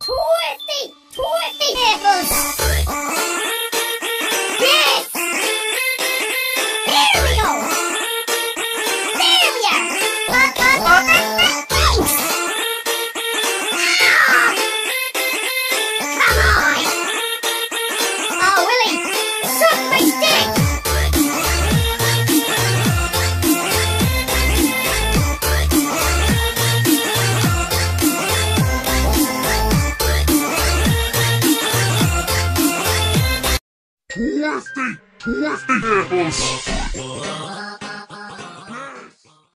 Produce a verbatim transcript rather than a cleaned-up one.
Twisty, twisty nipples. Yes. Here we go. There we are. Up, up, up. Thanks. Ah. Come on. Oh, Willie, suck my dick. Twisty, twisty nipples.